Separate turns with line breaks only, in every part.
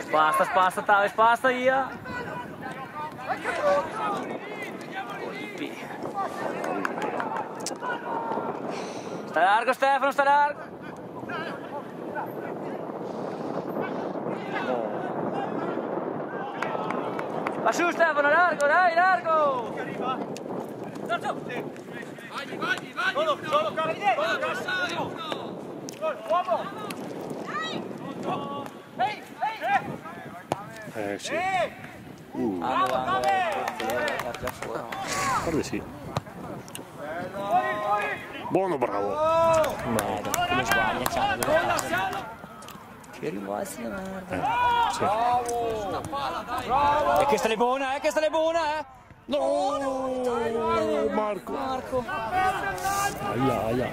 Spasta, Tave, spasta via. Colpi. Sta largo Stefano, sta largo. Va su Stefano, largo, dai, largo.
Vai! Solo
Sì. Guarda sì. Buono, bravo.
Merda, come sbaglia, ciao. Che rimbalzi di merda.
Sì.
E questa è buona, questa è buona,
No, Marco. Aia.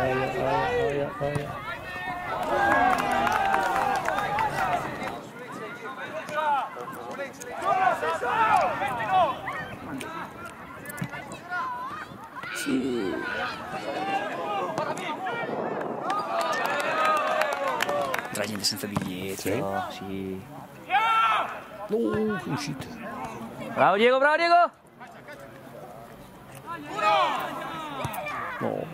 Sì.
La gente senza biglietti, no? Sì.
No, è uscito.
Bravo Diego, bravo Diego!
No.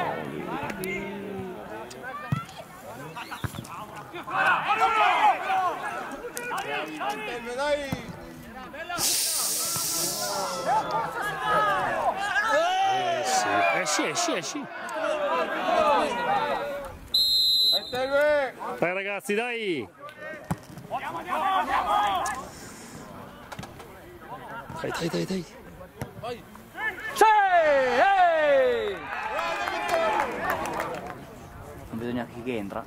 Sì. Dai ragazzi, dai! Dai!
Sì! Ehi! Non vedo neanche chi entra.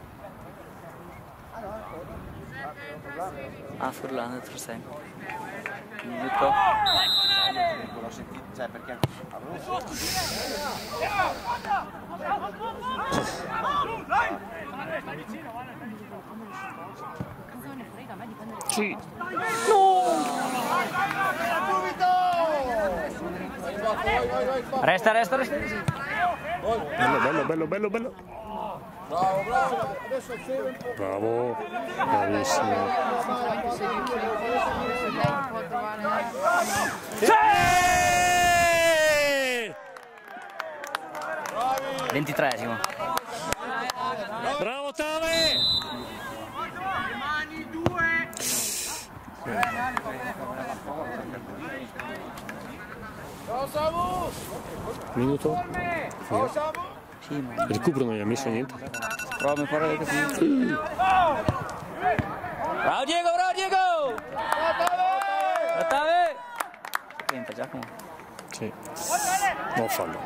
Furlan del Trasecco. Minuto.
L'ho sentito, cioè perché
Sì!
Resta.
Bello!
Bravo, adesso c'era un po'.
Bravo! Bravissimo!
Sì! 23esimo.
Bravo Tave!
Mani due.
Minuto?
Sì, ma
Recupero non gli ha messo niente.
prova a fare così. Bravo Diego! Tave! Entra Giacomo.
Sì. No, fallo.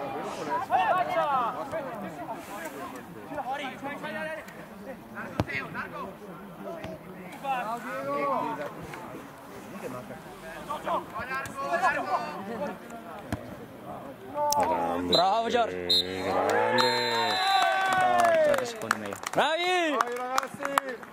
Grande.
Bravo Giorgio!
Grande!
30 secondi meglio. Bravi!
Ragazzi!